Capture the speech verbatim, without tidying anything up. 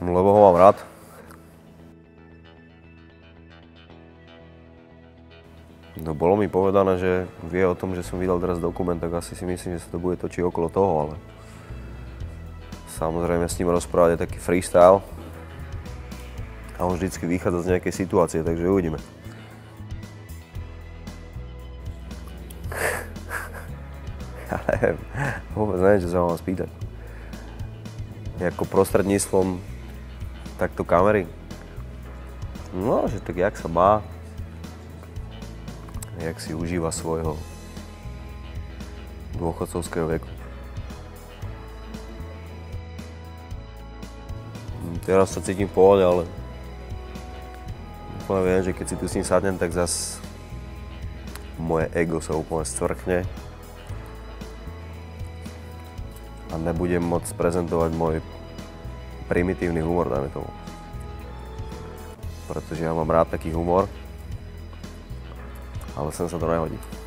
Lebo ho mám rád. No, bolo mi povedané, že vie o tom, že som vydal teraz dokument, tak asi si myslím, že sa to bude točiť okolo toho, ale samozrejme s ním rozprávať je taký freestyle a on vždycky vychádza z nejakej situácie, takže uvidíme. Ja neviem, vôbec neviem, čo sa vám spýtať. Ako prostredníctvom takto kamery? No, že tak jak sa má, jak si užíva svojho dôchodcovského veku. Teraz sa cítim v pohode, ale úplne viem, že keď si tu s ním sadnem, tak zas moje ego sa úplne stvrkne a nebudem môcť prezentovať môj primitívny humor, dajme tomu. Pretože ja mám rád taký humor, ale sem sa to nehodí.